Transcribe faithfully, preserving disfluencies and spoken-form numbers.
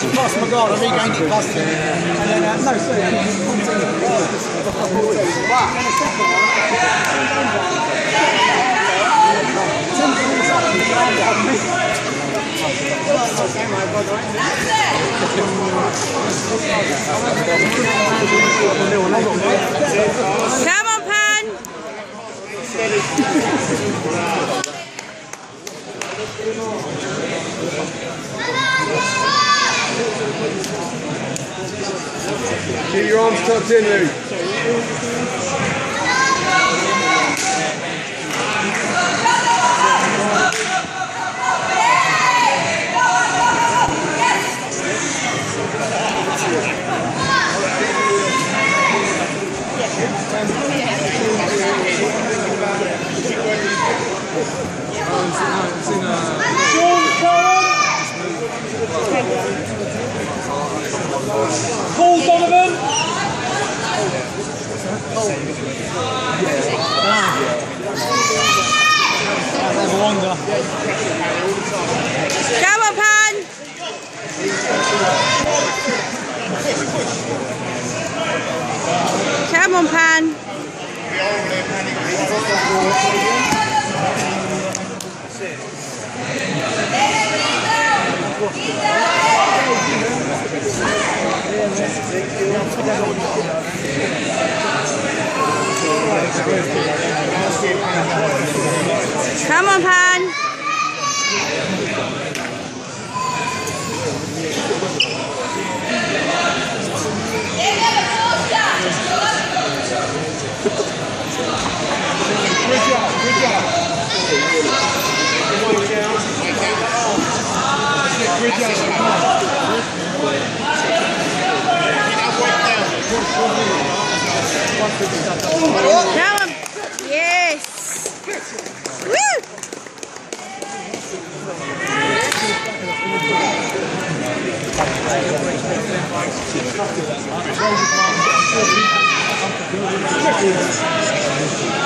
to pass my guard, I regained it past him. And then, uh, no, sorry, and then the second one, come on, Pan! Keep your arms tucked in, Lou. Paul Donovan! That's a wonder. Come on, Pan! Come on, Pan! Come on, Pan! Good job, good job. Good job. Come on! Yes! Woo! Good job.